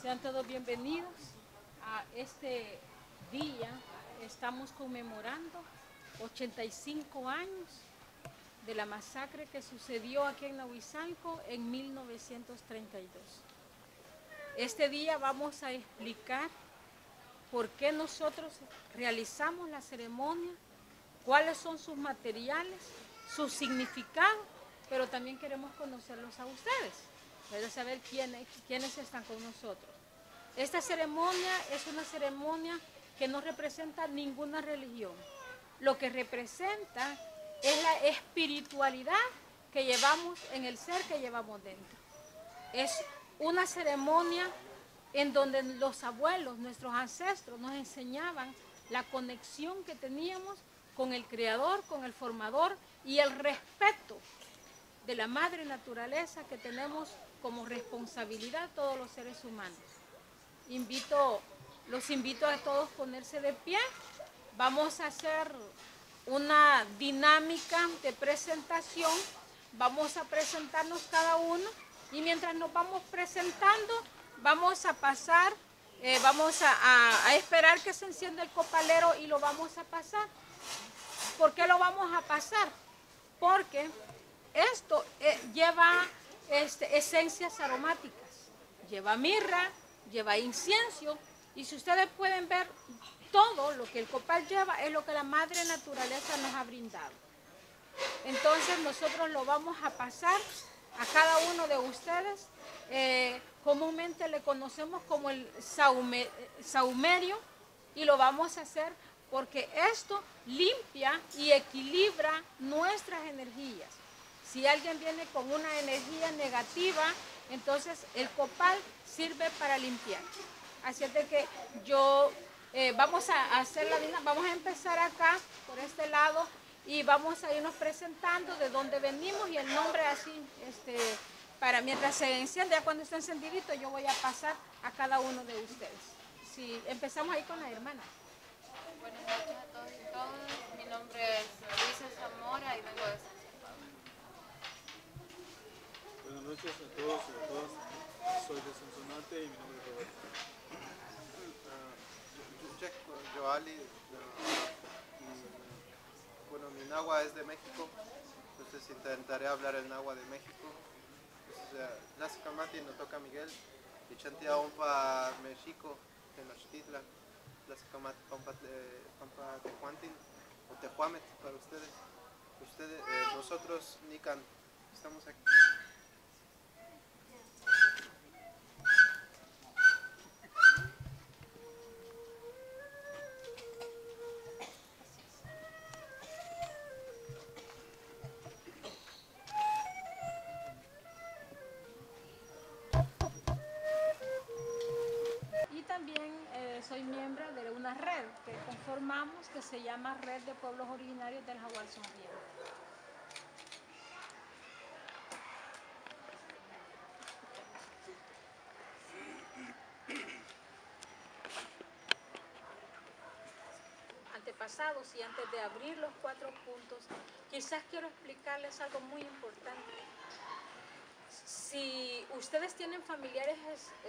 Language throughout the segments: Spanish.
Sean todos bienvenidos a este día. Estamos conmemorando 85 años de la masacre que sucedió aquí en Nahuizalco en 1932. Este día vamos a explicar por qué nosotros realizamos la ceremonia, cuáles son sus materiales, su significado, pero también queremos conocerlos a ustedes, para saber quiénes están con nosotros. Esta ceremonia es una ceremonia que no representa ninguna religión. Lo que representa es la espiritualidad que llevamos en el ser que llevamos dentro. Es una ceremonia en donde los abuelos, nuestros ancestros, nos enseñaban la conexión que teníamos con el Creador, con el Formador y el respeto de la madre naturaleza que tenemos como responsabilidad todos los seres humanos. Los invito a todos a ponerse de pie. Vamos a hacer una dinámica de presentación. Vamos a presentarnos cada uno y mientras nos vamos presentando, vamos a pasar, vamos a esperar que se encienda el copalero y lo vamos a pasar. ¿Por qué lo vamos a pasar? Porque esto lleva esencias aromáticas, lleva mirra, lleva incienso, y si ustedes pueden ver, todo lo que el copal lleva es lo que la madre naturaleza nos ha brindado. Entonces nosotros lo vamos a pasar a cada uno de ustedes. Comúnmente le conocemos como el saumerio, y lo vamos a hacer porque esto limpia y equilibra nuestras energías. Si alguien viene con una energía negativa, entonces el copal sirve para limpiar. Así es de que vamos a hacer vamos a empezar acá, por este lado, y vamos a irnos presentando de dónde venimos y el nombre así, para mientras se enciende, ya cuando esté encendidito, yo voy a pasar a cada uno de ustedes. Si empezamos ahí con la hermana. Buenas noches a todos y todas. Mi nombre es Luisa Zamora y vengo de San Salvador. Buenas noches a todos y a todas. Soy de Sonsonate y mi nombre es Roberto. Jack Joali, bueno, mi nahua es de México, entonces intentaré hablar el nahua de México. Nace Camati no toca Miguel, y chantea Ompa México, Tenochtitlan, Nace Camati Pampa Tehuantin, o Tehuamet para ustedes. Nosotros, Nican, estamos aquí. Soy miembro de una red que conformamos que se llama Red de Pueblos Originarios del Jaguar Sonriente. Antepasados, y antes de abrir los 4 puntos, quizás quiero explicarles algo muy importante. Si ustedes tienen familiares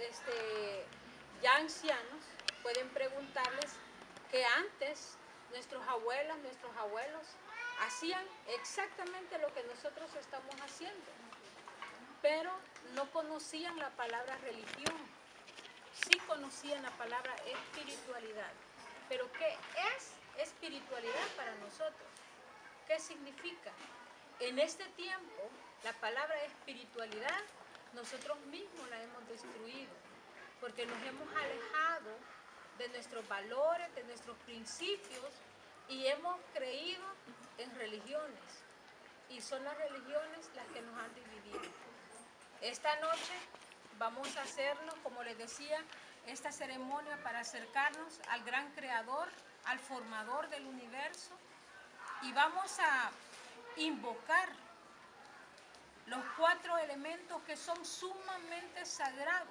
ya ancianos, pueden preguntarles que antes nuestros abuelos hacían exactamente lo que nosotros estamos haciendo, pero no conocían la palabra religión, sí conocían la palabra espiritualidad. Pero ¿qué es espiritualidad para nosotros? ¿Qué significa? En este tiempo, la palabra espiritualidad nosotros mismos la hemos destruido, porque nos hemos alejado de nuestros valores, de nuestros principios, y hemos creído en religiones, y son las religiones las que nos han dividido. Esta noche vamos a hacernos, como les decía, esta ceremonia para acercarnos al gran creador, al formador del universo, y vamos a invocar los 4 elementos que son sumamente sagrados.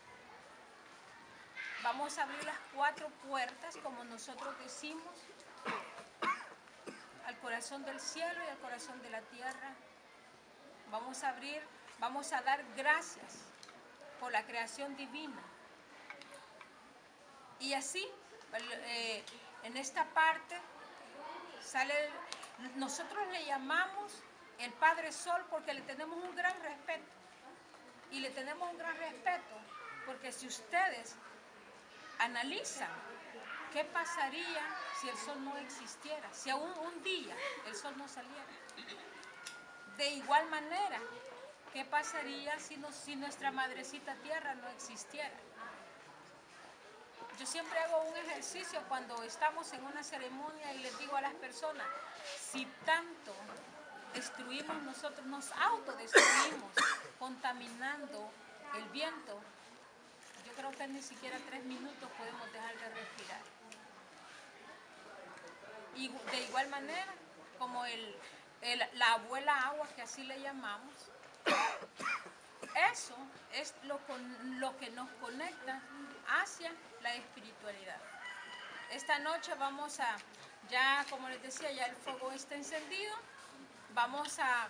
Vamos a abrir las 4 puertas, como nosotros decimos, al corazón del cielo y al corazón de la tierra. Vamos a dar gracias por la creación divina, Y así, en esta parte, sale, nosotros le llamamos el Padre Sol porque le tenemos un gran respeto. Y le tenemos un gran respeto porque si ustedes analizan qué pasaría si el sol no existiera, si aún un día el sol no saliera. De igual manera, ¿qué pasaría si nuestra madrecita tierra no existiera? Yo siempre hago un ejercicio cuando estamos en una ceremonia y les digo a las personas, si tanto destruimos nosotros, nos autodestruimos, contaminando el viento, yo creo que ni siquiera 3 minutos podemos dejar de respirar. Y de igual manera, como la abuela agua, que así le llamamos, eso es lo que nos conecta hacia la espiritualidad. Esta noche vamos a, ya como les decía, ya el fuego está encendido, vamos a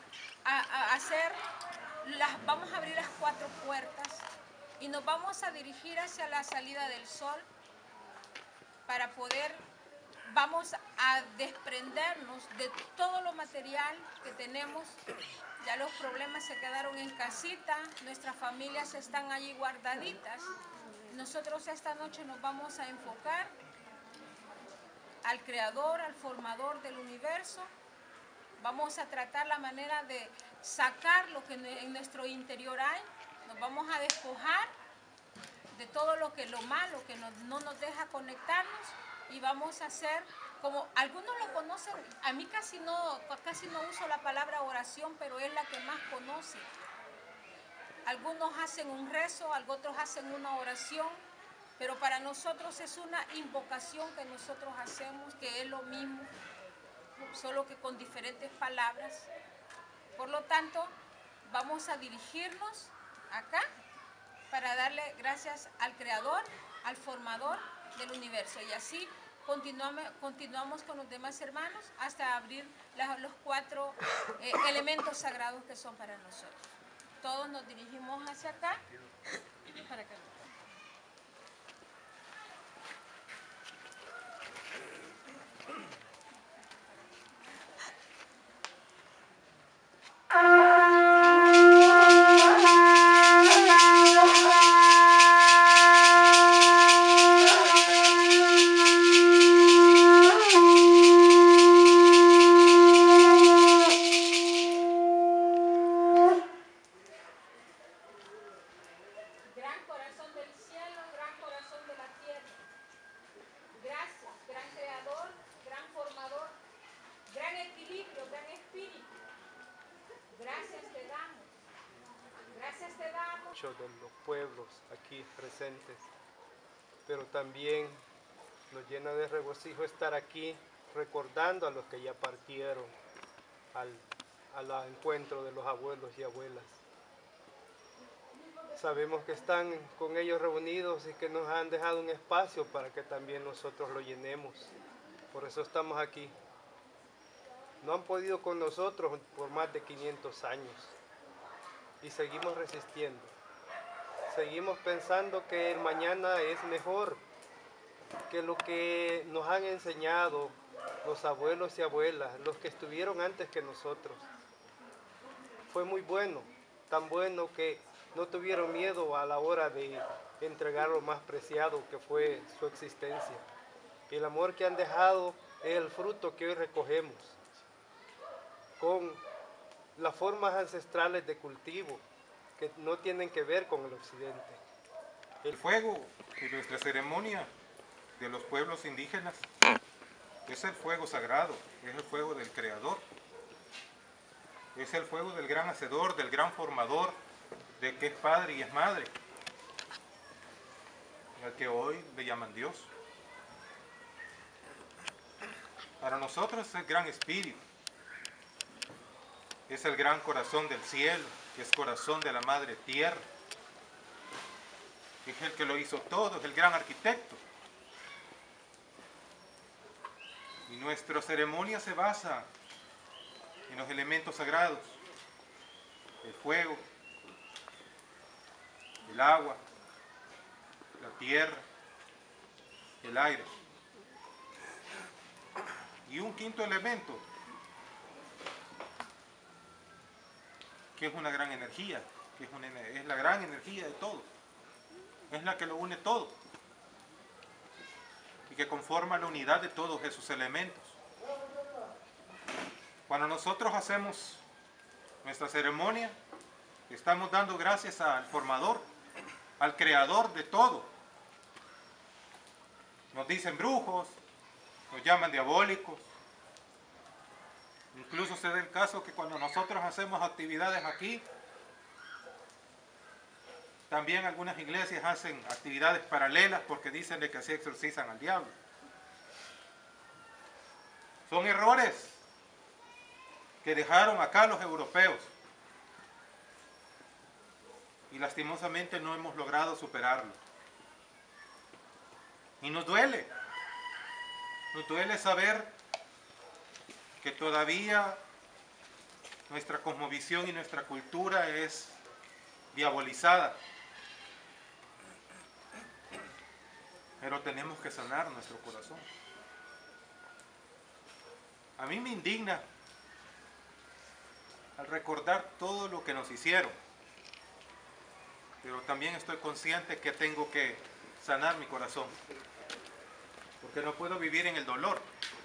abrir las 4 puertas y nos vamos a dirigir hacia la salida del sol para poder, vamos a desprendernos de todo lo material que tenemos. Ya los problemas se quedaron en casita, nuestras familias están allí guardaditas. Nosotros esta noche nos vamos a enfocar al Creador, al Formador del universo. Vamos a tratar la manera de sacar lo que en nuestro interior hay. Nos vamos a despojar de todo lo malo que no nos deja conectarnos y vamos a hacer, como algunos lo conocen, a mí casi no uso la palabra oración, pero es la que más conocen. Algunos hacen un rezo, otros hacen una oración, pero para nosotros es una invocación que nosotros hacemos, que es lo mismo, solo que con diferentes palabras. Por lo tanto, vamos a dirigirnos acá para darle gracias al Creador, al Formador del universo. Y así continuamos con los demás hermanos hasta abrir los 4 elementos sagrados que son para nosotros. Todos nos dirigimos hacia acá para que de los pueblos aquí presentes, pero también nos llena de regocijo estar aquí recordando a los que ya partieron al encuentro de los abuelos y abuelas. Sabemos que están con ellos reunidos y que nos han dejado un espacio para que también nosotros lo llenemos. Por eso estamos aquí. No han podido con nosotros por más de 500 años y seguimos resistiendo. Seguimos pensando que el mañana es mejor, que lo que nos han enseñado los abuelos y abuelas, los que estuvieron antes que nosotros, fue muy bueno, tan bueno que no tuvieron miedo a la hora de entregar lo más preciado que fue su existencia. El amor que han dejado es el fruto que hoy recogemos, con las formas ancestrales de cultivo, que no tienen que ver con el occidente. El fuego de nuestra ceremonia de los pueblos indígenas es el fuego sagrado, es el fuego del Creador, es el fuego del gran hacedor, del gran formador, de que es padre y es madre, al que hoy le llaman Dios. Para nosotros es el gran espíritu, es el gran corazón del cielo, es corazón de la madre tierra, es el que lo hizo todo, es el gran arquitecto. Y nuestra ceremonia se basa en los elementos sagrados, el fuego, el agua, la tierra, el aire. Y un quinto elemento, que es una gran energía, que es la gran energía de todo, es la que lo une todo y que conforma la unidad de todos esos elementos. Cuando nosotros hacemos nuestra ceremonia, estamos dando gracias al formador, al creador de todo. Nos dicen brujos, nos llaman diabólicos. Incluso se da el caso que cuando nosotros hacemos actividades aquí, también algunas iglesias hacen actividades paralelas porque dicen de que así exorcizan al diablo. Son errores que dejaron acá los europeos y lastimosamente no hemos logrado superarlo. Y nos duele saber que todavía nuestra cosmovisión y nuestra cultura es diabolizada. Pero tenemos que sanar nuestro corazón. A mí me indigna al recordar todo lo que nos hicieron, pero también estoy consciente que tengo que sanar mi corazón, porque no puedo vivir en el dolor,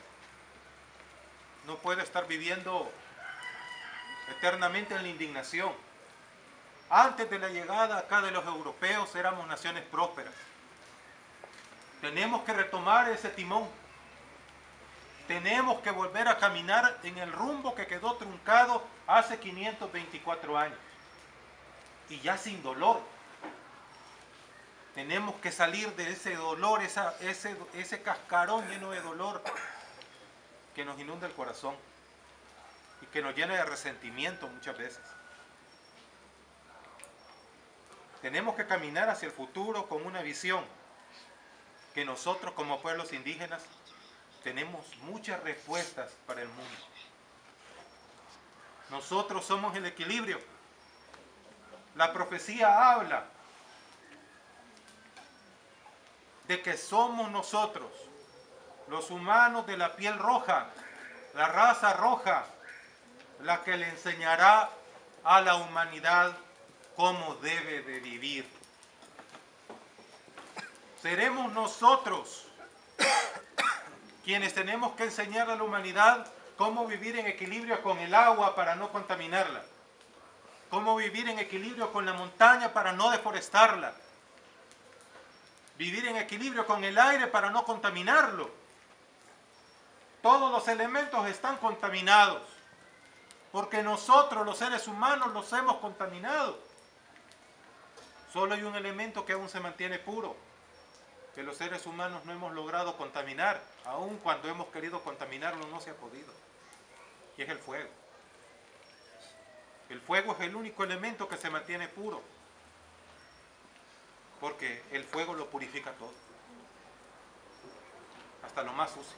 no puedo estar viviendo eternamente en la indignación. Antes de la llegada acá de los europeos éramos naciones prósperas. Tenemos que retomar ese timón. Tenemos que volver a caminar en el rumbo que quedó truncado hace 524 años. Y ya sin dolor. Tenemos que salir de ese dolor, ese cascarón lleno de dolor que nos inunda el corazón y que nos llena de resentimiento muchas veces. Tenemos que caminar hacia el futuro con una visión que nosotros como pueblos indígenas tenemos muchas respuestas para el mundo. Nosotros somos el equilibrio. La profecía habla de que somos nosotros, los humanos de la piel roja, la raza roja, la que le enseñará a la humanidad cómo debe de vivir. Seremos nosotros quienes tenemos que enseñar a la humanidad cómo vivir en equilibrio con el agua para no contaminarla, cómo vivir en equilibrio con la montaña para no deforestarla, vivir en equilibrio con el aire para no contaminarlo. Todos los elementos están contaminados, porque nosotros los seres humanos los hemos contaminado. Solo hay un elemento que aún se mantiene puro, que los seres humanos no hemos logrado contaminar, aun cuando hemos querido contaminarlo no se ha podido, y es el fuego. El fuego es el único elemento que se mantiene puro, porque el fuego lo purifica todo, hasta lo más sucio.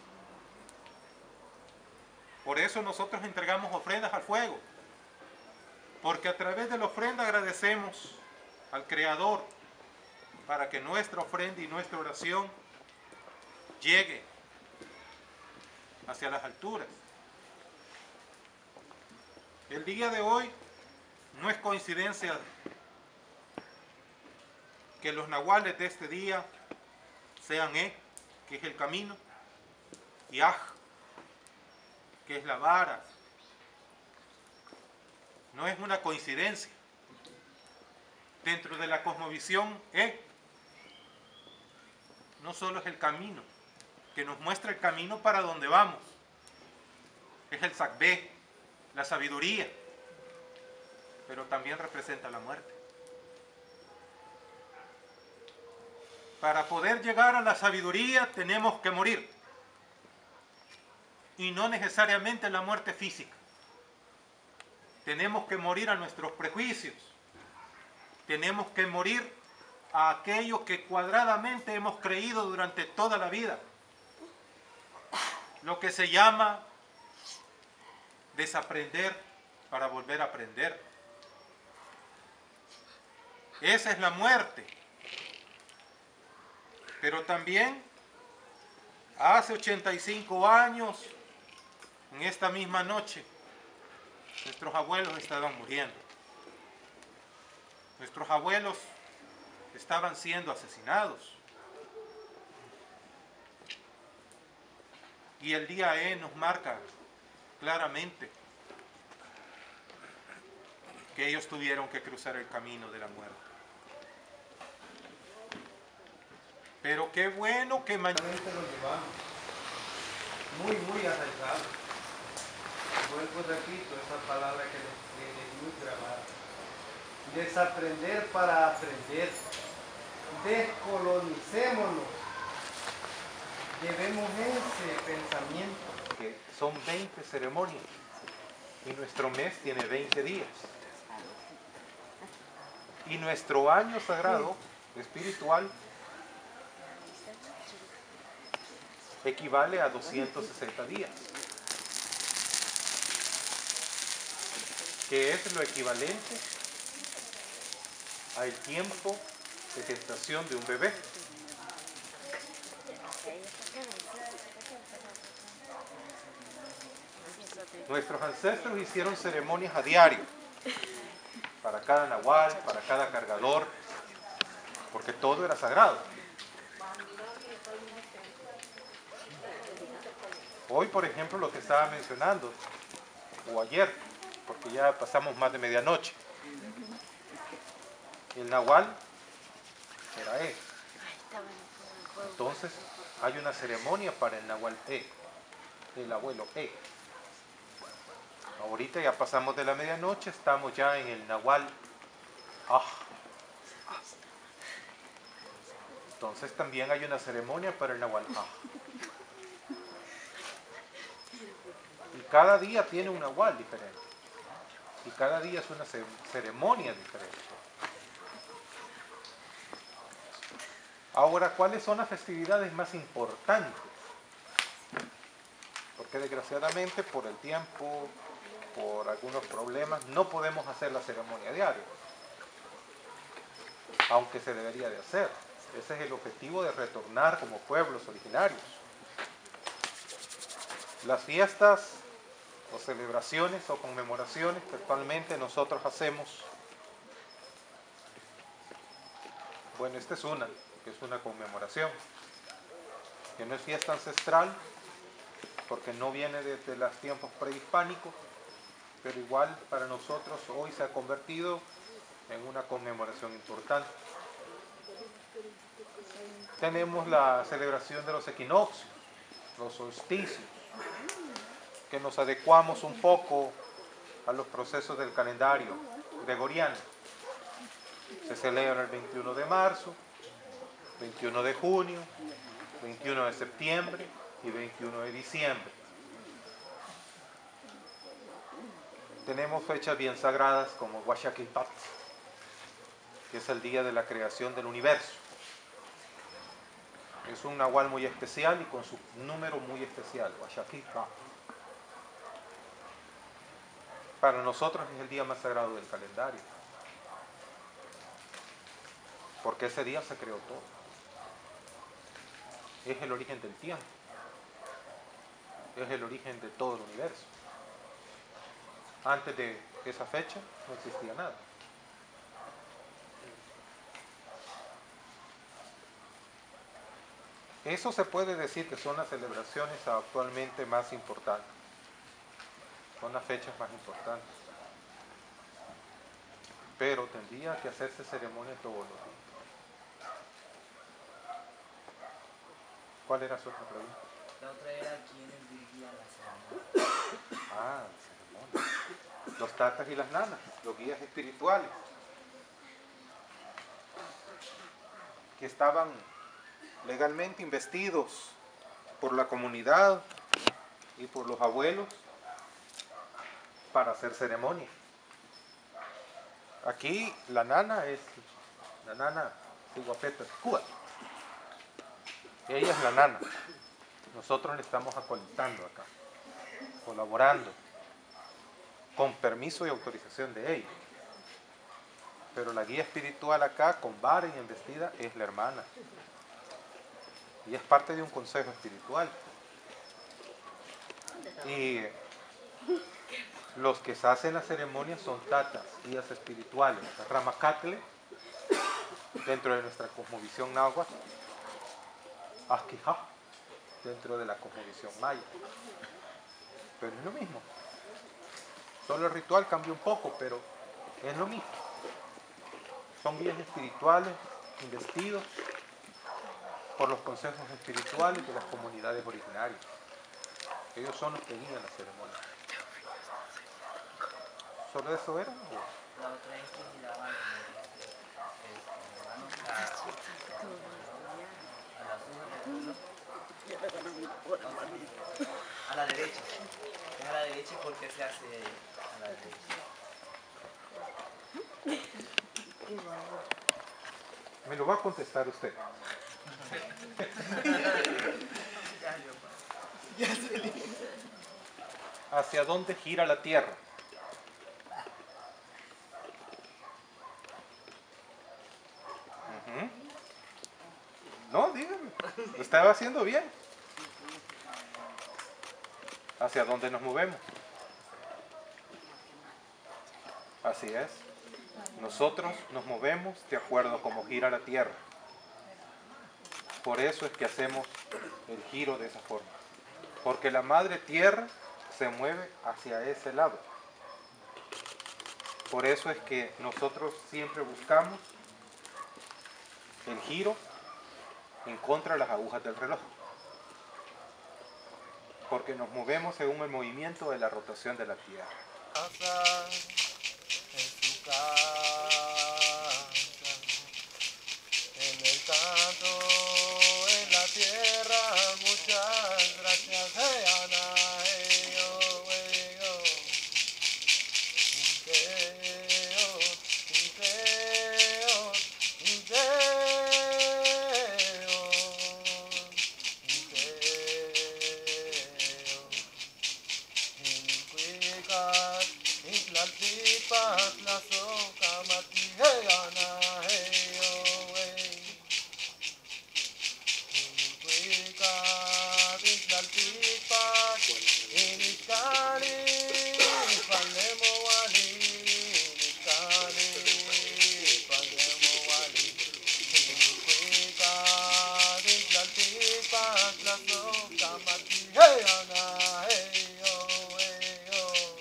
Por eso nosotros entregamos ofrendas al fuego, porque a través de la ofrenda agradecemos al Creador para que nuestra ofrenda y nuestra oración llegue hacia las alturas. El día de hoy no es coincidencia que los nahuales de este día sean que es el camino, y Aj, que es la vara. No es una coincidencia. Dentro de la cosmovisión, no solo es el camino, que nos muestra el camino para donde vamos. Es el Sacbé, la sabiduría, pero también representa la muerte. Para poder llegar a la sabiduría tenemos que morir. Y no necesariamente la muerte física. Tenemos que morir a nuestros prejuicios. Tenemos que morir a aquello que cuadradamente hemos creído durante toda la vida. Lo que se llama desaprender para volver a aprender. Esa es la muerte. Pero también Hace 85 años, en esta misma noche, nuestros abuelos estaban muriendo. Nuestros abuelos estaban siendo asesinados. Y el día E nos marca claramente que ellos tuvieron que cruzar el camino de la muerte. Pero qué bueno que mañana Lo llevamos muy arraigado. Vuelvo, repito, esa palabra que nos tiene muy grabada. Desaprender para aprender. Descolonicémonos. Llevemos ese pensamiento. que son 20 ceremonias y nuestro mes tiene 20 días. Y nuestro año sagrado espiritual equivale a 260 días, que es lo equivalente al tiempo de gestación de un bebé. Nuestros ancestros hicieron ceremonias a diario, para cada nahual, para cada cargador, porque todo era sagrado. Hoy, por ejemplo, lo que estaba mencionando, o ayer, porque ya pasamos más de medianoche, el nahual era E. Entonces, hay una ceremonia para el nahual E, el abuelo E. Ahorita ya pasamos de la medianoche, estamos ya en el nahual A. Entonces también hay una ceremonia para el nahual A. Y cada día tiene un nahual diferente. Y cada día es una ceremonia diferente. Ahora, ¿cuáles son las festividades más importantes? Porque desgraciadamente por el tiempo, por algunos problemas, no podemos hacer la ceremonia diaria. Aunque se debería de hacer. Ese es el objetivo de retornar como pueblos originarios. Las fiestas o celebraciones o conmemoraciones que actualmente nosotros hacemos, bueno, esta es una, que es una conmemoración, que no es fiesta ancestral, porque no viene desde los tiempos prehispánicos, pero igual para nosotros hoy se ha convertido en una conmemoración importante. Tenemos la celebración de los equinoccios, los solsticios, que nos adecuamos un poco a los procesos del calendario gregoriano. Se celebra el 21 de marzo, 21 de junio, 21 de septiembre y 21 de diciembre. Tenemos fechas bien sagradas como Huaxaquilpat, que es el día de la creación del universo. Es un nahual muy especial y con su número muy especial, Huaxaquilpat. Para nosotros es el día más sagrado del calendario, porque ese día se creó todo. Es el origen del tiempo, es el origen de todo el universo. Antes de esa fecha no existía nada. Eso se puede decir que son las celebraciones actualmente más importantes. Son las fechas más importantes. Pero tendría que hacerse ceremonias todos los días. ¿Cuál era su otra pregunta? La otra era quiénes dirigían la ceremonia. Ah, ceremonia. Los tatas y las nanas, los guías espirituales, que estaban legalmente investidos por la comunidad y por los abuelos para hacer ceremonia. Aquí la nana es la nana Siguapeta Cuba. Ella es la nana. Nosotros le estamos acolitando acá, colaborando, con permiso y autorización de ella. Pero la guía espiritual acá, con vara y embestida, es la hermana. y es parte de un consejo espiritual. Y los que se hacen la ceremonia son tatas, guías espirituales, ramacatle, dentro de nuestra cosmovisión náhuatl, asquijá, dentro de la cosmovisión maya. Pero es lo mismo. Solo el ritual cambia un poco, pero es lo mismo. Son guías espirituales investidos por los consejos espirituales de las comunidades originarias. Ellos son los que guían la ceremonia. ¿Solo eso era? La otra es que miraban a la derecha. Es a la derecha y por qué se hace a la derecha. Me lo va a contestar usted. ¿Hacia dónde gira la Tierra? No, dígame. Lo estaba haciendo bien. ¿Hacia dónde nos movemos? Así es. Nosotros nos movemos de acuerdo a cómo gira la Tierra. Por eso es que hacemos el giro de esa forma. Porque la Madre Tierra se mueve hacia ese lado. Por eso es que nosotros siempre buscamos el giro en contra de las agujas del reloj. Porque nos movemos según el movimiento de la rotación de la Tierra. En su casa, en el canto, en la tierra, muchas gracias. Hey, Ana, hey, oh, hey, oh. Inteo, inteo, inteo, la soca mati, hey, Ana, hey, oh, hey. Hey, Ana, hey, oh, hey, oh.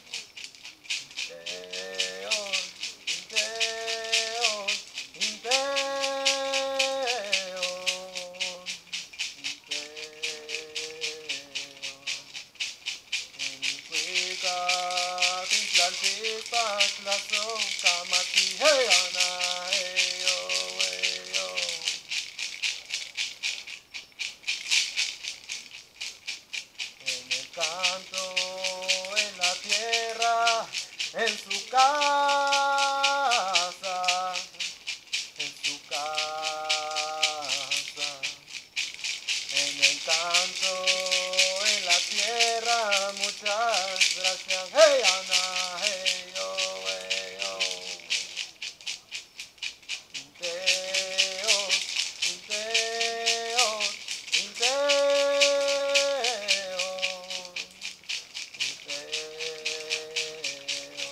En el canto, en la tierra, en su casa, en su casa. En el canto, en la tierra, muchas gracias. Hey, Ana, hey, oh, hey, oh. Inteo, inteo, inteo, inteo.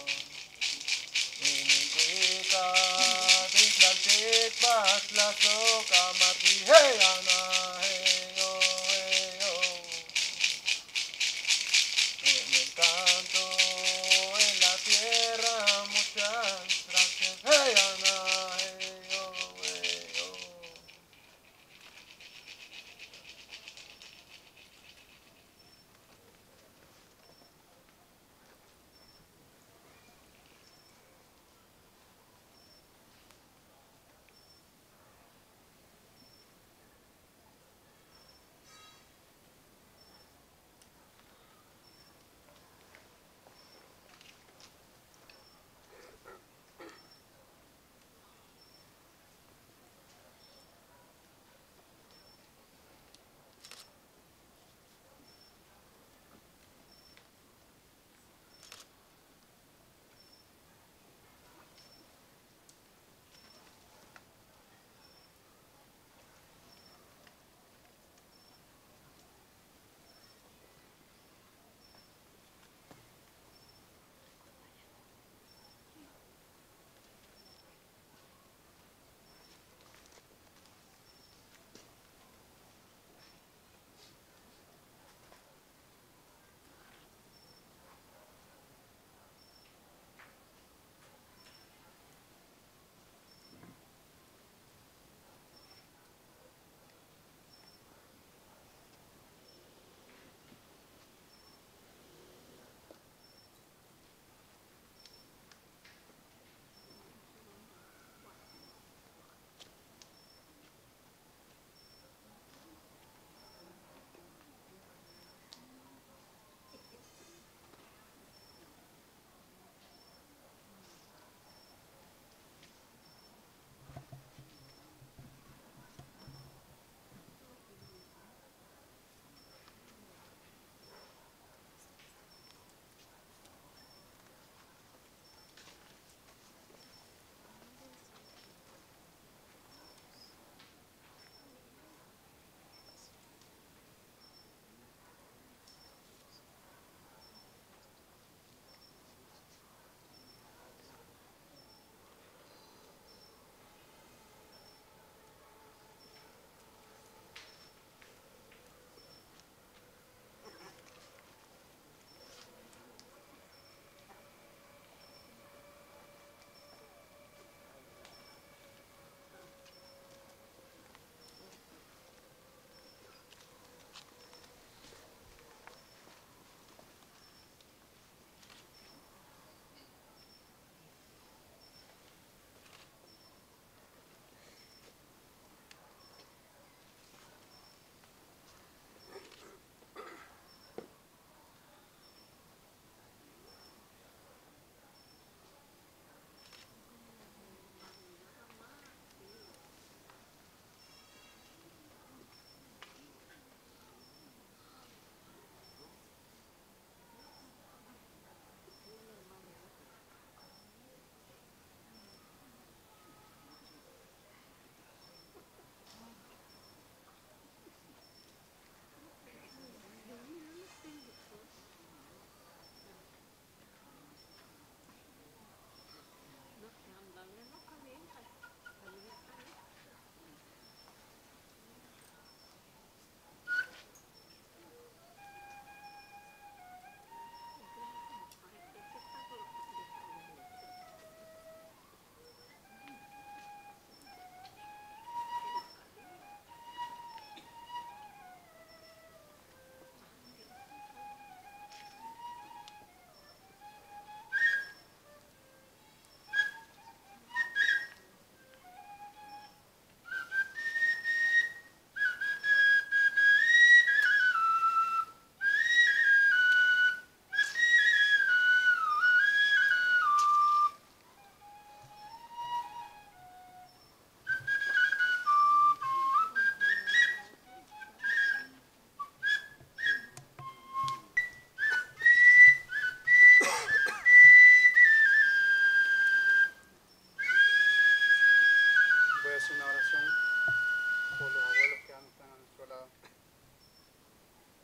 Iniquita, tintlaltic, la soca, mati, hey, Ana, hey, oh, hey, oh. En el canto,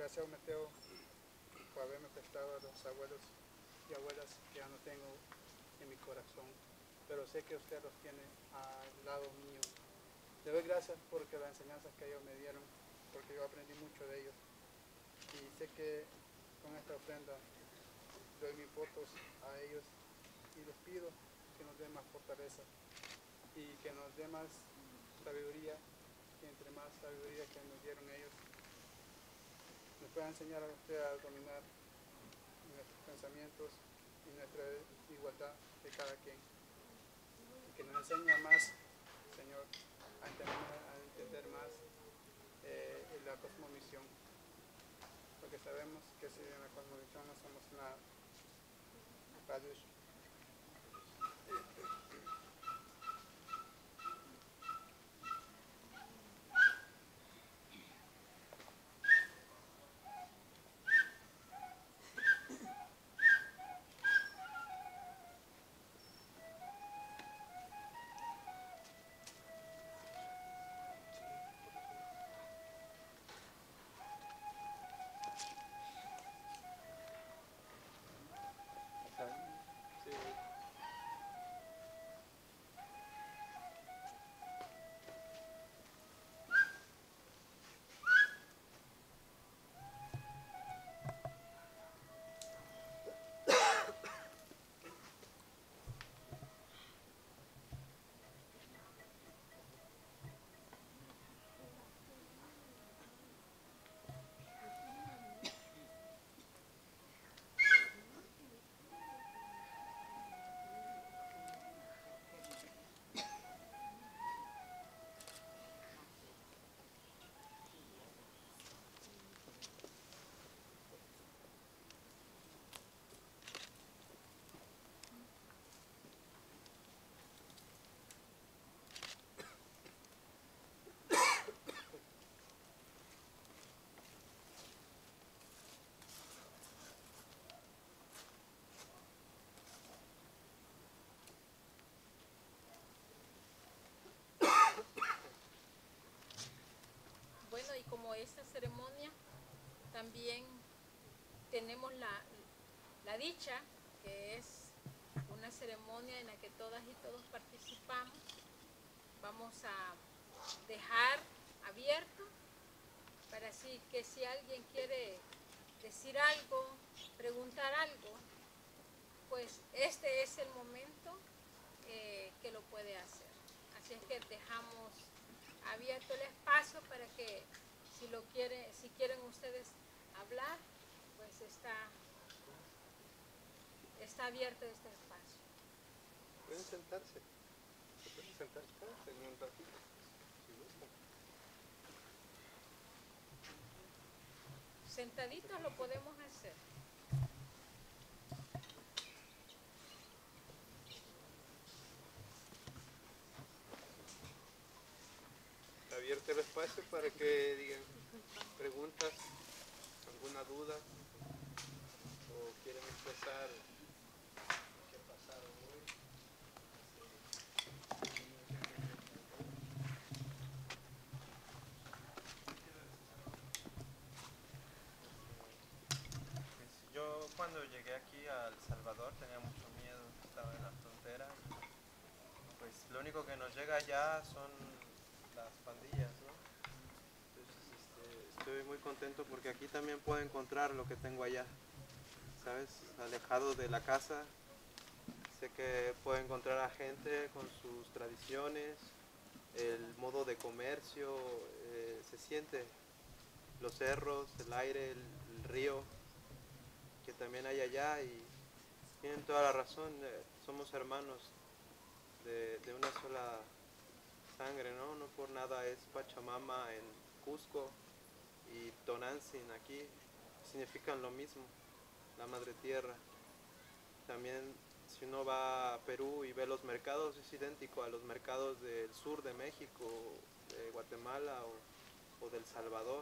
agradecido Mateo por haberme prestado a los abuelos y abuelas que ya no tengo en mi corazón, pero sé que usted los tiene al lado mío. Le doy gracias porque las enseñanzas que ellos me dieron, porque yo aprendí mucho de ellos, y sé que con esta ofrenda doy mis votos a ellos y les pido que nos den más fortaleza y que nos dé más sabiduría, que entre más sabiduría que nos dieron ellos, nos pueda enseñar a usted a dominar nuestros pensamientos y nuestra igualdad de cada quien. Y que nos enseñe más, Señor, a entender más la cosmovisión. Porque sabemos que si en la cosmovisión no somos nada. Badush. Bueno, y como esta ceremonia también tenemos la dicha, que es una ceremonia en la que todas y todos participamos, vamos a dejar abierto para así que si alguien quiere decir algo, preguntar algo, pues este es el momento que lo puede hacer. Así es que dejamos abierto el espacio para que si quieren ustedes hablar, pues está abierto este espacio. Pueden sentarse. Pueden sentarse en un ratito, si gustan. Sentaditos lo podemos hacer. Está abierto el espacio para que digan preguntas, alguna duda o quieren expresar qué pasaron hoy. Yo cuando llegué aquí a El Salvador tenía mucho miedo, estaba en la frontera. Pues lo único que nos llega allá son las pandillas, ¿no? Entonces estoy muy contento porque aquí también puedo encontrar lo que tengo allá, ¿sabes? Alejado de la casa, sé que puedo encontrar a gente con sus tradiciones, el modo de comercio, se siente los cerros, el aire, el río que también hay allá, y tienen toda la razón, somos hermanos de una sola sangre, ¿no? No por nada es Pachamama en Cusco y Tonantzin aquí, significan lo mismo, la madre tierra. También si uno va a Perú y ve los mercados, es idéntico a los mercados del sur de México, de Guatemala o del Salvador.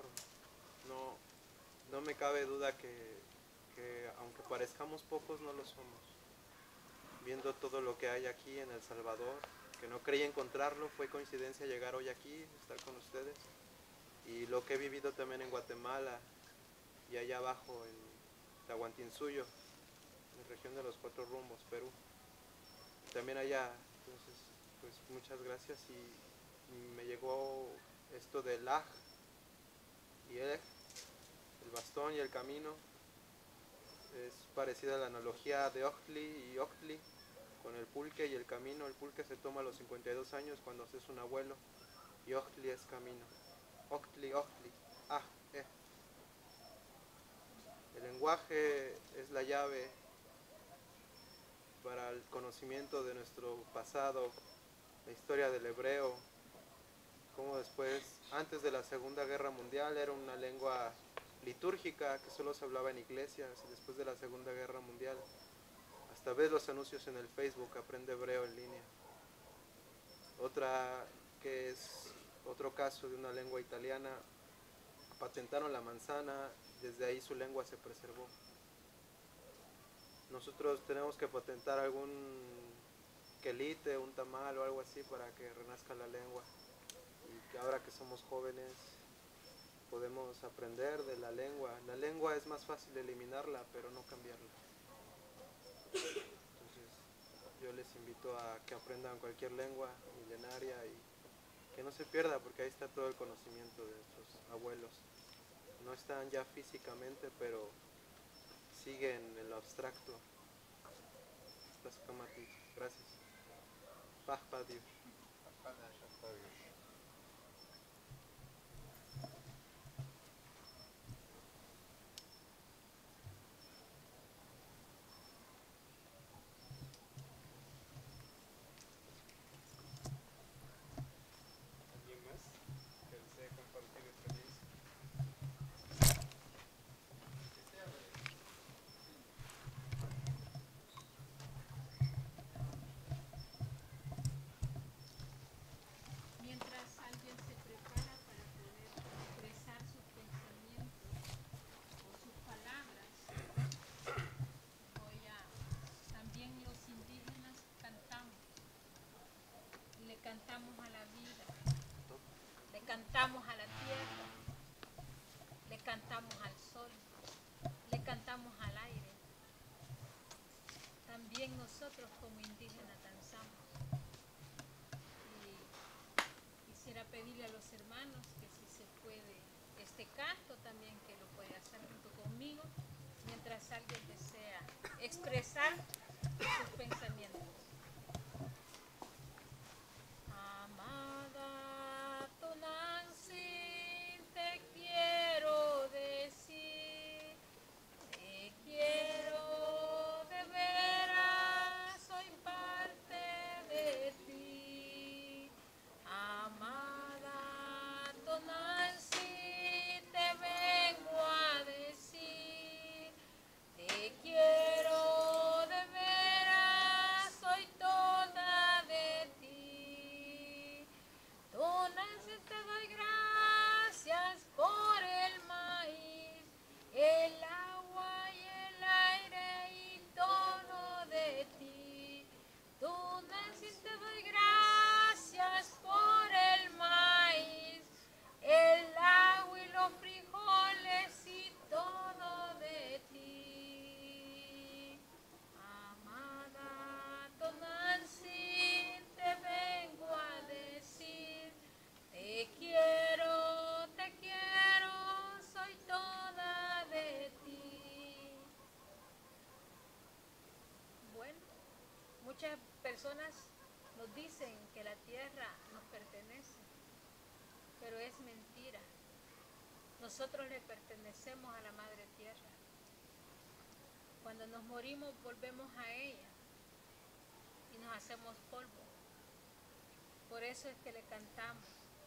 No me cabe duda que aunque parezcamos pocos, no lo somos. Viendo todo lo que hay aquí en El Salvador, que no creí encontrarlo, fue coincidencia llegar hoy aquí, estar con ustedes. Y lo que he vivido también en Guatemala, y allá abajo en Tahuantinsuyo, en la región de los Cuatro Rumbos, Perú. También allá, entonces, pues muchas gracias y me llegó esto del aj y el bastón y el camino. Es parecida a la analogía de Ochtli y Octli con el pulque y el camino. El pulque se toma a los 52 años cuando se es un abuelo y Ochtli es camino. Octli, Ochtli, El lenguaje es la llave para el conocimiento de nuestro pasado, la historia del hebreo, como después, antes de la Segunda Guerra Mundial, era una lengua litúrgica que solo se hablaba en iglesias, y después de la Segunda Guerra Mundial, hasta ves los anuncios en el Facebook, aprende hebreo en línea. Otra que es otro caso de una lengua italiana, patentaron la manzana, desde ahí su lengua se preservó. Nosotros tenemos que patentar algún quelite, un tamal o algo así para que renazca la lengua. Y que ahora que somos jóvenes podemos aprender de la lengua. La lengua es más fácil eliminarla, pero no cambiarla. Entonces yo les invito a que aprendan cualquier lengua milenaria y que no se pierda, porque ahí está todo el conocimiento de nuestros abuelos. No están ya físicamente, pero siguen en lo abstracto. Gracias. Pahpadio. ¿Alguien más que desee compartir experiencia? Mientras alguien se prepara para poder expresar sus pensamientos o sus palabras, también los indígenas cantamos. Le cantamos a la vida, le cantamos a la tierra, le cantamos al sol, le cantamos al aire. También nosotros como indígenas danzamos. Y quisiera pedirle a los hermanos que si se puede este canto también, que lo puede hacer junto conmigo, mientras alguien desea expresar sus pensamientos. Amada Tonantzin, te quiero decir, te quiero de veras, soy parte de ti. Amada Tonantzin, te vengo a decir, te quiero de veras, soy toda de ti. Tonantzin, te doy gracias por el maíz, el agua y el aire y todo de ti. Tonantzin, te doy gracias por el maíz, el agua y los frijoles y todo de ti. Amada Tonantzin, te vengo a decir, te quiero, soy toda de ti. Bueno, muchas personas nos dicen que la tierra nos pertenece, pero es mentira. Nosotros le pertenecemos a la Madre Tierra. Cuando nos morimos volvemos a ella y nos hacemos polvo. Por eso es que le cantamos.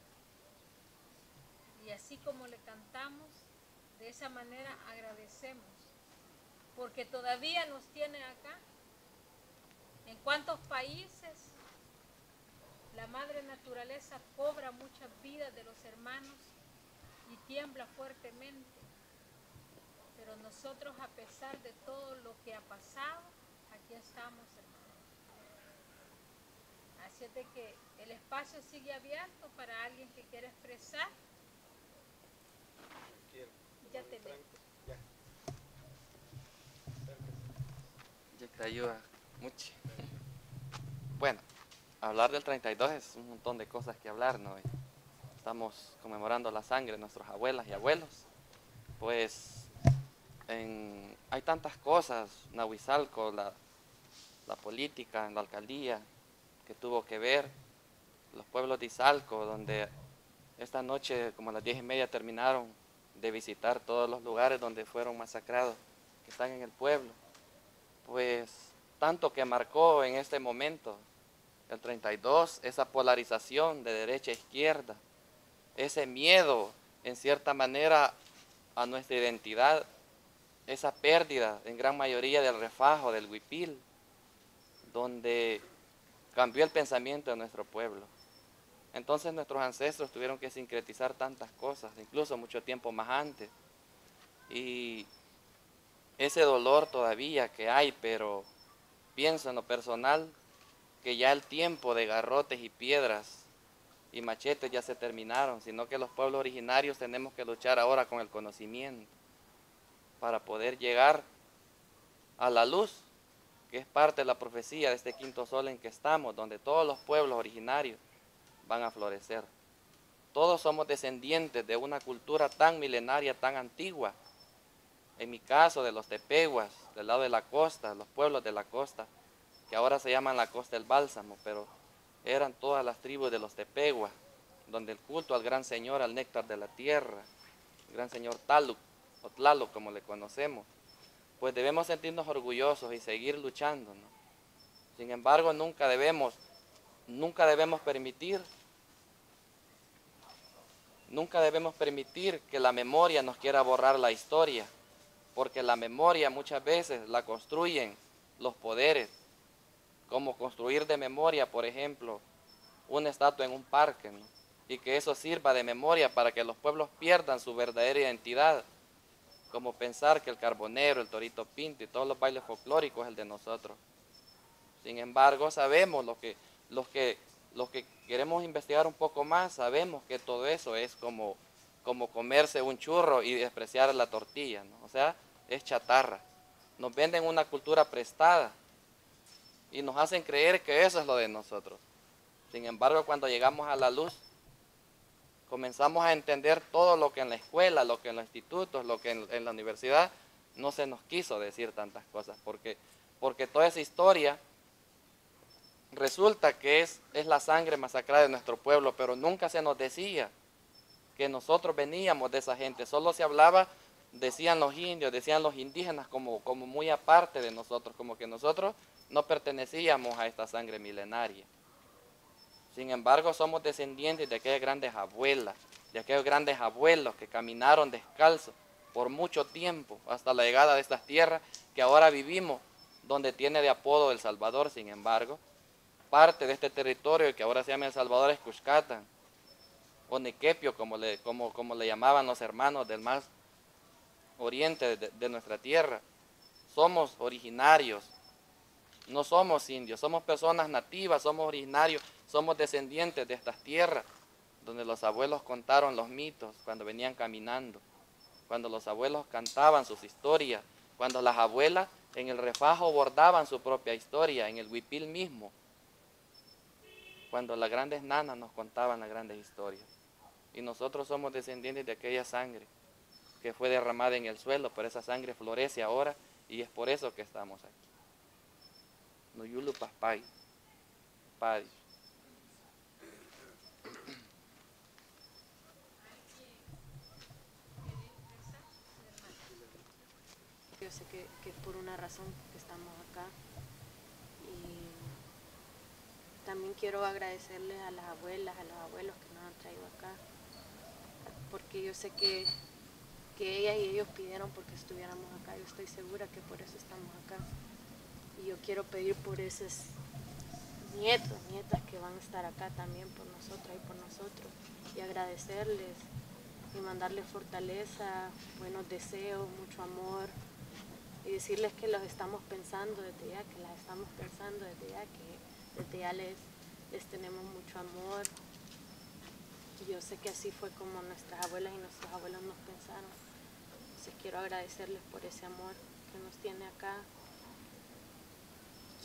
Y así como le cantamos, de esa manera agradecemos, porque todavía nos tiene acá. ¿En cuántos países la madre naturaleza cobra muchas vidas de los hermanos y tiembla fuertemente? Pero nosotros, a pesar de todo lo que ha pasado, aquí estamos, hermanos. Así es de que el espacio sigue abierto para alguien que quiera expresar. Quiero. Ya te veo. Ya. te ayuda mucho. Bueno, hablar del 32 es un montón de cosas que hablar, ¿no? Estamos conmemorando la sangre de nuestras abuelas y abuelos. Pues hay tantas cosas, Nahuizalco, la política en la alcaldía que tuvo que ver, los pueblos de Izalco, donde esta noche como a las 10:30 terminaron de visitar todos los lugares donde fueron masacrados, que están en el pueblo. Pues tanto que marcó en este momento el 32, esa polarización de derecha a izquierda, ese miedo en cierta manera a nuestra identidad, esa pérdida en gran mayoría del refajo, del huipil, donde cambió el pensamiento de nuestro pueblo. Entonces nuestros ancestros tuvieron que sincretizar tantas cosas, incluso mucho tiempo más antes. Y ese dolor todavía que hay, pero pienso en lo personal que ya el tiempo de garrotes y piedras y machetes ya se terminaron, sino que los pueblos originarios tenemos que luchar ahora con el conocimiento para poder llegar a la luz, que es parte de la profecía de este quinto sol en que estamos, donde todos los pueblos originarios van a florecer. Todos somos descendientes de una cultura tan milenaria, tan antigua. En mi caso, de los tepehuas, del lado de la costa, los pueblos de la costa, que ahora se llaman la costa del Bálsamo, pero eran todas las tribus de los tepehuas, donde el culto al gran señor, al néctar de la tierra, el gran señor Taluc, o Tlaloc como le conocemos, pues debemos sentirnos orgullosos y seguir luchando, ¿no? Sin embargo, nunca debemos permitir que la memoria nos quiera borrar la historia, porque la memoria muchas veces la construyen los poderes, como construir de memoria, por ejemplo, una estatua en un parque, ¿no? Y que eso sirva de memoria para que los pueblos pierdan su verdadera identidad, como pensar que el carbonero, el torito pinto y todos los bailes folclóricos es el de nosotros. Sin embargo, sabemos los que queremos investigar un poco más, sabemos que todo eso es como comerse un churro y despreciar la tortilla, ¿no? O sea, es chatarra. Nos venden una cultura prestada y nos hacen creer que eso es lo de nosotros. Sin embargo, cuando llegamos a la luz, comenzamos a entender todo lo que en la escuela, lo que en los institutos, lo que en la universidad no se nos quiso decir tantas cosas, porque toda esa historia resulta que es la sangre masacrada de nuestro pueblo, pero nunca se nos decía que nosotros veníamos de esa gente, solo se hablaba, decían los indios, decían los indígenas como muy aparte de nosotros, como que nosotros no pertenecíamos a esta sangre milenaria. Sin embargo, somos descendientes de aquellas grandes abuelas, de aquellos grandes abuelos que caminaron descalzos por mucho tiempo hasta la llegada de estas tierras que ahora vivimos, donde tiene de apodo El Salvador. Sin embargo, parte de este territorio que ahora se llama El Salvador es Cuscatán, o Nequepio, como le llamaban los hermanos del más oriente de nuestra tierra. Somos originarios, no somos indios, somos personas nativas, somos originarios, somos descendientes de estas tierras, donde los abuelos contaron los mitos cuando venían caminando, cuando los abuelos cantaban sus historias, cuando las abuelas en el refajo bordaban su propia historia, en el huipil mismo, cuando las grandes nanas nos contaban las grandes historias. Y nosotros somos descendientes de aquella sangre que fue derramada en el suelo, pero esa sangre florece ahora y es por eso que estamos aquí. Nuyulu Paspay, Padi. Yo sé que es por una razón que estamos acá y también quiero agradecerles a las abuelas, a los abuelos que nos han traído acá, porque yo sé que ellas y ellos pidieron porque estuviéramos acá. Yo estoy segura que por eso estamos acá. Y yo quiero pedir por esos nietos, nietas que van a estar acá también por nosotras y por nosotros, y agradecerles y mandarles fortaleza, buenos deseos, mucho amor, y decirles que los estamos pensando desde ya, que las estamos pensando desde ya, que desde ya les tenemos mucho amor. Y yo sé que así fue como nuestras abuelas y nuestros abuelos nos pensaron. Entonces quiero agradecerles por ese amor que nos tiene acá.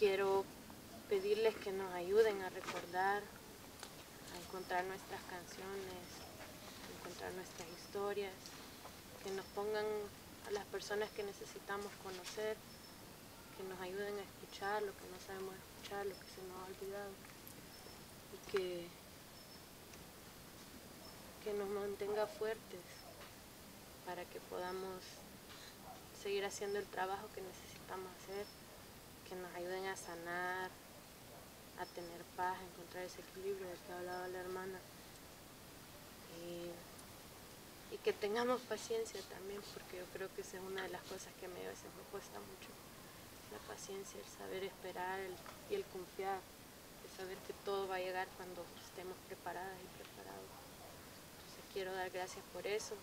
quiero pedirles que nos ayuden a recordar, a encontrar nuestras canciones, a encontrar nuestras historias, que nos pongan a las personas que necesitamos conocer, que nos ayuden a escuchar lo que no sabemos escuchar, lo que se nos ha olvidado, y que nos mantenga fuertes para que podamos seguir haciendo el trabajo que necesitamos hacer, que nos ayuden a sanar, a tener paz, a encontrar ese equilibrio del que hablaba la hermana, y que tengamos paciencia también, porque yo creo que esa es una de las cosas que a veces me cuesta mucho, la paciencia, el saber esperar y el confiar, el saber que todo va a llegar cuando estemos preparadas y preparados. Entonces quiero dar gracias por eso,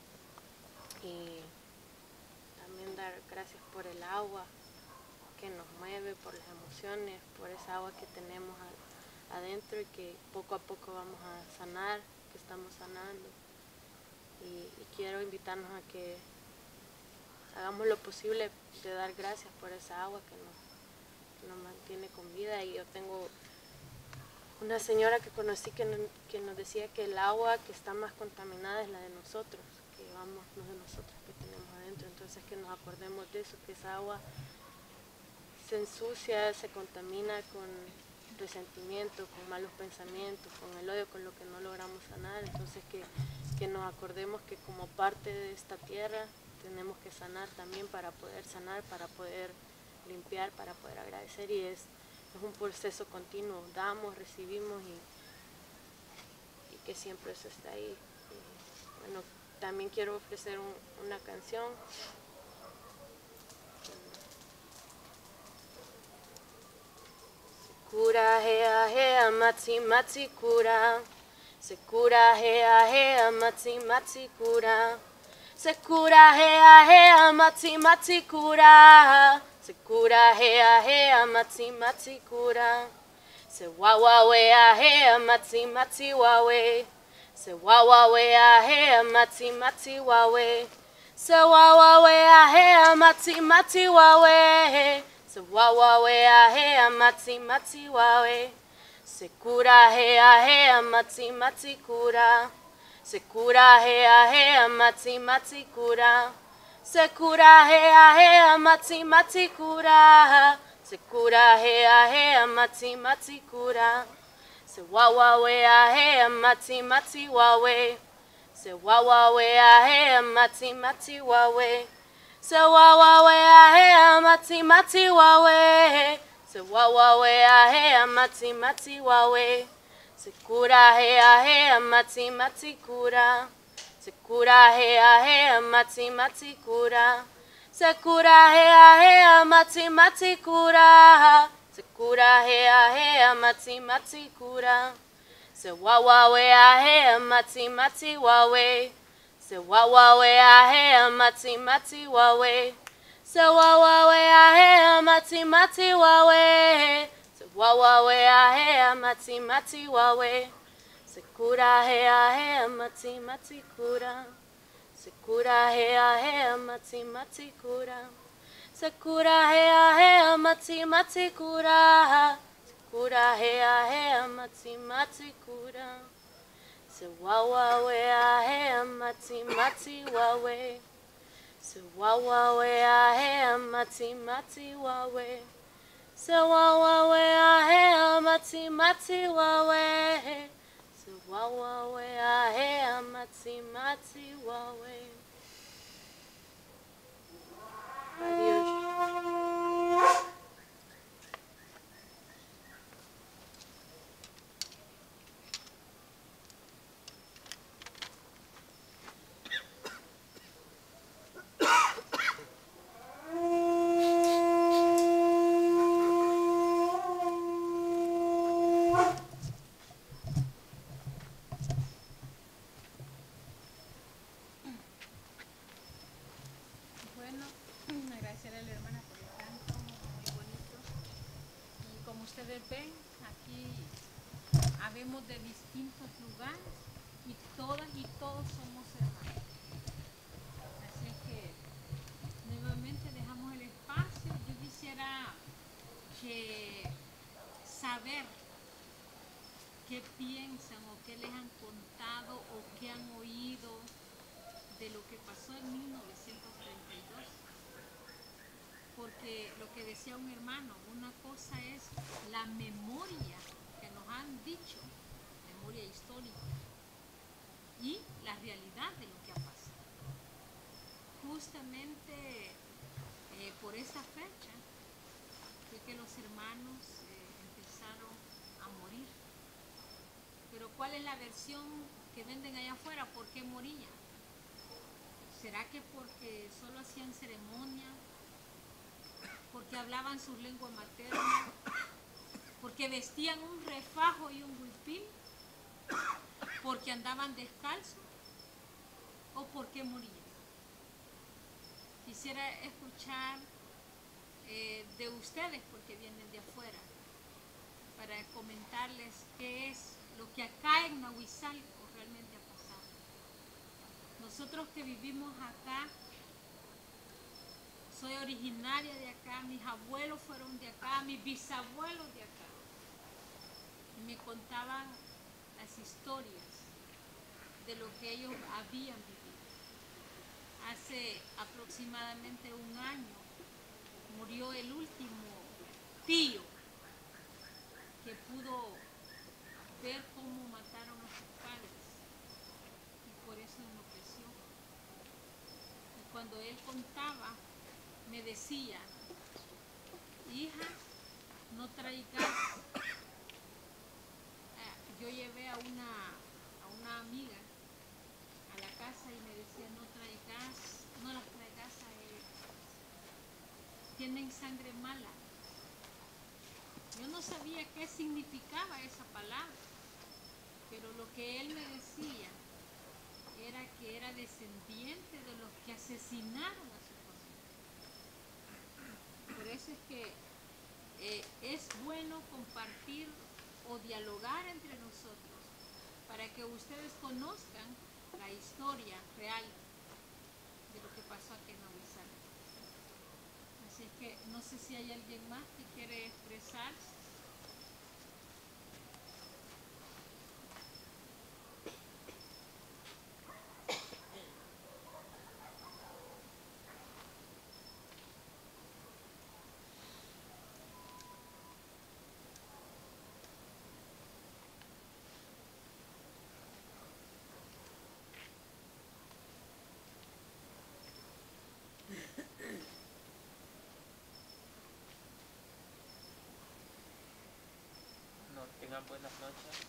y también dar gracias por el agua que nos mueve, por las emociones, por esa agua que tenemos adentro y que poco a poco vamos a sanar, que estamos sanando. Y quiero invitarnos a que hagamos lo posible de dar gracias por esa agua que nos mantiene con vida. Y yo tengo una señora que conocí que nos decía que el agua que está más contaminada es la de nosotros, que llevamos los de nosotros que tenemos adentro. Entonces que nos acordemos de eso, que esa agua se ensucia, se contamina con resentimiento, con malos pensamientos, con el odio, con lo que no logramos sanar. Entonces que nos acordemos que como parte de esta tierra tenemos que sanar también para poder sanar, para poder limpiar, para poder agradecer, y es un proceso continuo, damos, recibimos y que siempre eso está ahí. Y, bueno, también quiero ofrecer una canción. Sekura hea hea matsi matsi kura. Sekura hea hea matsi matsi kura. Sekura hea hea matsi matsi kura. Sekura hea hea matsi matsi kura. Se wawa wea hea matsi matsi wawe. Se wawa wea hea matsi matsi wawe. Se wawa wea hea matsi matsi wawe. Se wawa wea hea matsi matsi wawe. Sekura hea hea matsi matsi kura. Sekura hea hea matsi matsi kura. Sekura hea hea matsi matsi kura. Sekura hea hea matsi matsi kura. Se wawa wea hea matsi matsi wawe. Se wawa wea hea matsi matsi wawe. Se wawa wea hea matsi matsi wawe. Se wawa wea hea matsi matsi wawe. Sekura hea hea matsi matsi kura. Sekura hea hea matsi matsi kura. Sekura hea hea matsi matsi kura. Sekura hea hea matsi matsi kura. Se wawa wea hea matsi matsi wawe. Se wawa wea hea matsi matsi wawe. Se wawa wea hea matsi matsi wawe. Se wawa wea hea matsi matsi wawe. Sekura hea hea matsi matsi kura. Sekura hea hea matsi matsi kura. Sekura hea hea matsi matsi kura. Sekura hea hea matsi matsi kura. Se wawa wea hea matsi matsi wawe. Se wawa wea hea matsi matsi wawe. Se wawa wea hea matsi matsi wawe. Se wawa wea hea matsi matsi wawe. Adiós. Bueno, agradecer a la hermana por el canto, muy bonito. Y como ustedes ven, aquí habemos de distintos lugares y todas y todos somos hermanos. Así que nuevamente dejamos el espacio. Yo quisiera que saber qué piensan o qué les han contado o qué han oído de lo que pasó en 1932. Porque lo que decía un hermano, una cosa es la memoria que nos han dicho, memoria histórica, y la realidad de lo que ha pasado. Justamente por esa fecha fue que los hermanos empezaron a morir. Pero ¿cuál es la versión que venden allá afuera? ¿Por qué morían? ¿Será que porque solo hacían ceremonia? ¿Porque hablaban su lengua materna? ¿Porque vestían un refajo y un huipil? ¿Porque andaban descalzos? ¿O por qué morían? Quisiera escuchar de ustedes, porque vienen de afuera, para comentarles qué es lo que acá en Nahuizalco realmente ha pasado. Nosotros que vivimos acá, soy originaria de acá, mis abuelos fueron de acá, mis bisabuelos de acá. Y me contaban las historias de lo que ellos habían vivido. Hace aproximadamente un año murió el último tío que pudo ver cómo mataron a sus padres y por eso enloqueció. Y cuando él contaba, me decía, hija, no traigas. Yo llevé a una amiga a la casa y me decía, no las traigas a ellas. Tienen sangre mala. Yo no sabía qué significaba esa palabra, pero lo que él me decía era que era descendiente de los que asesinaron a su familia. Por eso es que es bueno compartir o dialogar entre nosotros para que ustedes conozcan la historia real de lo que pasó aquí en Nahuizalco. Así es que no sé si hay alguien más que quiere expresarse. Tengan buenas noches.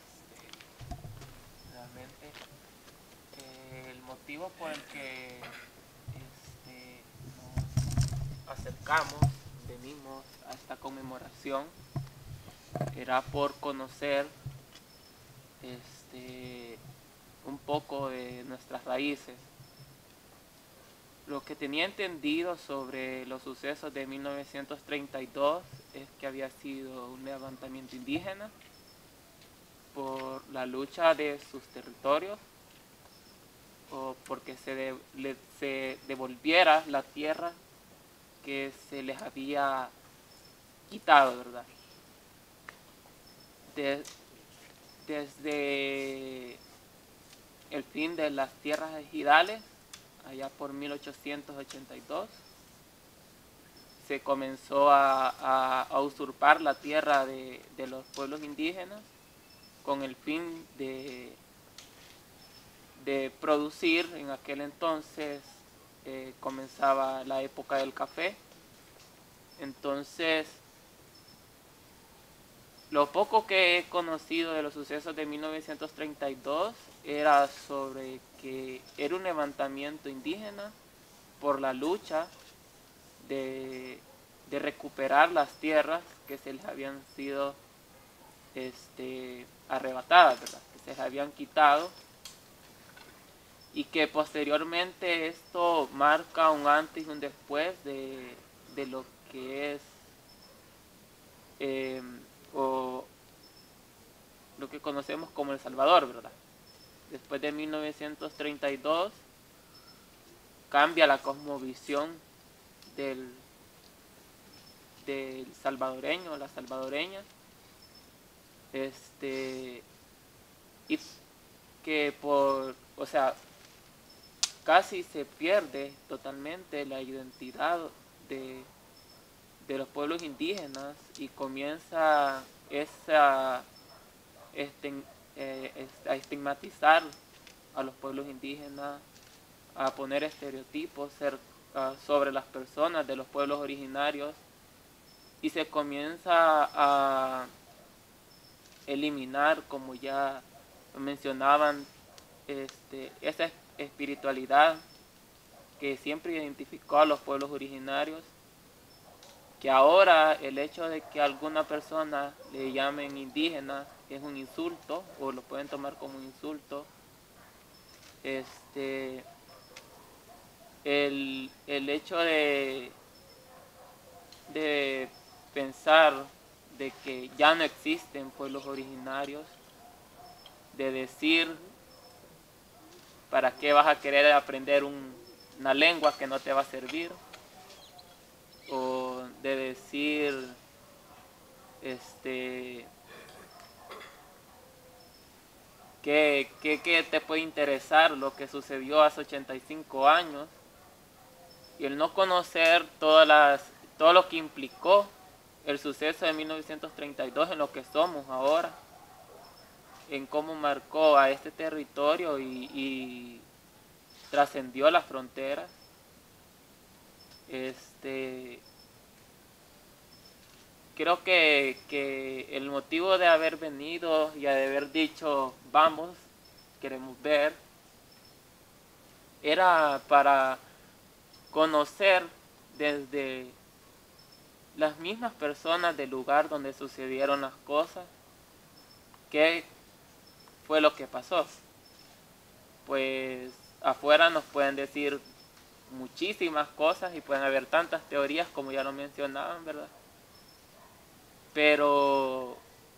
Realmente el motivo por el que nos acercamos, venimos a esta conmemoración, era por conocer un poco de nuestras raíces. Lo que tenía entendido sobre los sucesos de 1932 es que había sido un levantamiento indígena por la lucha de sus territorios o porque se devolviera la tierra que se les había quitado, ¿verdad? Desde el fin de las tierras ejidales, allá por 1882, se comenzó a usurpar la tierra de los pueblos indígenas con el fin de producir. En aquel entonces comenzaba la época del café. Entonces, lo poco que he conocido de los sucesos de 1932 era sobre que era un levantamiento indígena por la lucha de recuperar las tierras que se les habían sido arrebatadas, ¿verdad? Que se les habían quitado, y que posteriormente esto marca un antes y un después de lo que es o lo que conocemos como El Salvador, ¿verdad? Después de 1932 cambia la cosmovisión del salvadoreño o la salvadoreña, y que o sea, casi se pierde totalmente la identidad de los pueblos indígenas y comienza a estigmatizar a los pueblos indígenas, a poner estereotipos sobre las personas de los pueblos originarios, y se comienza a eliminar, como ya mencionaban, esa espiritualidad que siempre identificó a los pueblos originarios, que ahora el hecho de que a alguna persona le llamen indígena es un insulto, o lo pueden tomar como un insulto. El hecho de pensar de que ya no existen pueblos originarios, de decir, ¿para qué vas a querer aprender una lengua que no te va a servir? O de decir, ¿qué te puede interesar lo que sucedió hace 85 años? Y el no conocer todo lo que implicó el suceso de 1932 en lo que somos ahora, en cómo marcó a este territorio y trascendió las fronteras. Creo que el motivo de haber venido y de haber dicho vamos, queremos ver, era para conocer desde las mismas personas del lugar donde sucedieron las cosas qué fue lo que pasó. Pues afuera nos pueden decir muchísimas cosas y pueden haber tantas teorías como ya lo mencionaban, ¿verdad? Pero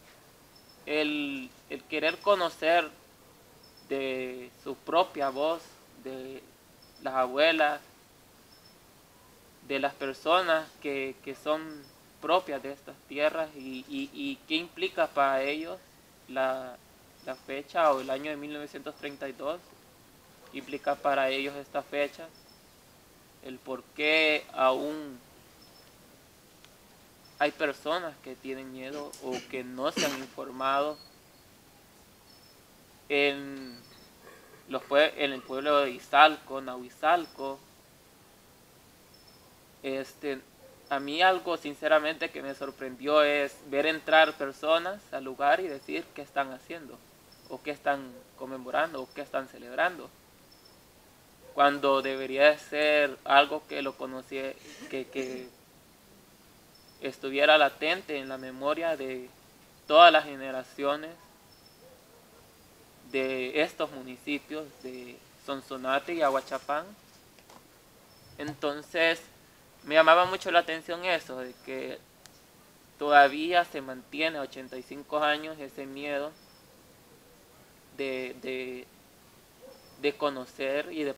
el querer conocer de su propia voz, de las abuelas, de las personas que son propias de estas tierras y qué implica para ellos la fecha o el año de 1932, implica para ellos esta fecha, el por qué aún hay personas que tienen miedo o que no se han informado en el pueblo de Izalco, Nahuizalco. A mí algo sinceramente que me sorprendió es ver entrar personas al lugar y decir qué están haciendo, o qué están conmemorando, o qué están celebrando, cuando debería ser algo que lo conocía, que estuviera latente en la memoria de todas las generaciones de estos municipios de Sonsonate y Ahuachapán. Entonces me llamaba mucho la atención eso, de que todavía se mantiene a 85 años ese miedo de conocer y de